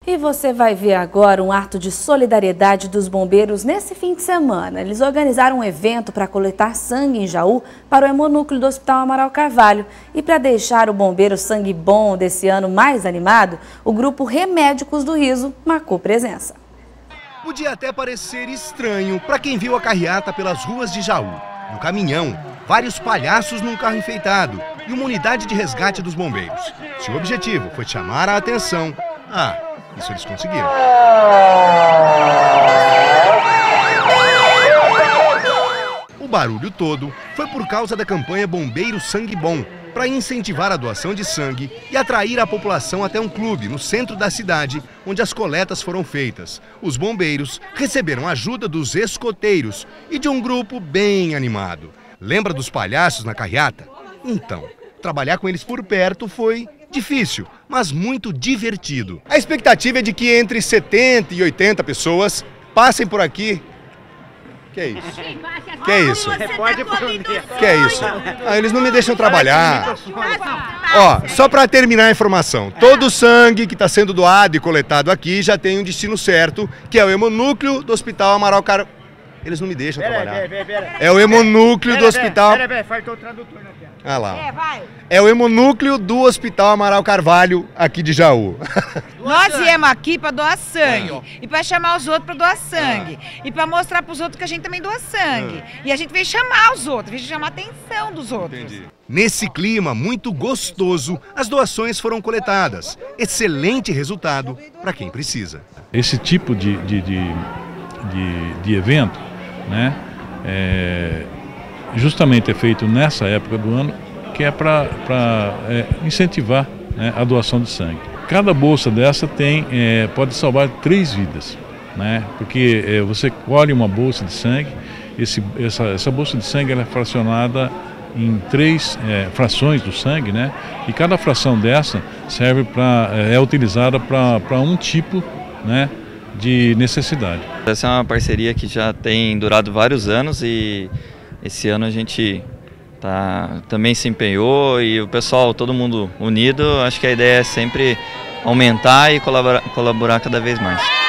E você vai ver agora um ato de solidariedade dos bombeiros nesse fim de semana. Eles organizaram um evento para coletar sangue em Jaú para o Hemonúcleo do Hospital Amaral Carvalho. E para deixar o bombeiro Sangue Bom desse ano mais animado, o grupo Remédicos do Riso marcou presença. Podia até parecer estranho para quem viu a carreata pelas ruas de Jaú. Um caminhão, vários palhaços num carro enfeitado e uma unidade de resgate dos bombeiros. Se o objetivo foi chamar a atenção, isso eles conseguiram. O barulho todo foi por causa da campanha Bombeiro Sangue Bom, para incentivar a doação de sangue e atrair a população até um clube no centro da cidade, onde as coletas foram feitas. Os bombeiros receberam ajuda dos escoteiros e de um grupo bem animado. Lembra dos palhaços na carreata? Então, trabalhar com eles por perto foi difícil, mas muito divertido. A expectativa é de que entre 70 e 80 pessoas passem por aqui. Que é isso? Que é isso? Que é isso? Eles não me deixam trabalhar. Só para terminar a informação, todo o sangue que está sendo doado e coletado aqui já tem um destino certo, que é o Hemonúcleo do Hospital Amaral Carvalho. Eles não me deixam trabalhar. É o Hemonúcleo do Hospital... Faltou o tradutor na tela. Ah lá. É o Hemonúcleo do Hospital Amaral Carvalho, aqui de Jaú. Nós viemos aqui para doar sangue e para chamar os outros para doar sangue e para mostrar para os outros que a gente também doa sangue. E a gente veio chamar os outros, veio chamar a atenção dos outros. Entendi. Nesse clima muito gostoso, as doações foram coletadas. Excelente resultado para quem precisa. Esse tipo de evento, né, justamente é feito nessa época do ano, que é para incentivar, né, a doação de sangue. Cada bolsa dessa pode salvar 3 vidas, né, porque você colhe uma bolsa de sangue, essa bolsa de sangue ela é fracionada em 3 frações do sangue, né, e cada fração dessa é utilizada para um tipo, né, de necessidade. Essa é uma parceria que já tem durado vários anos e esse ano a gente também se empenhou e o pessoal, todo mundo unido. Acho que a ideia é sempre aumentar e colaborar cada vez mais.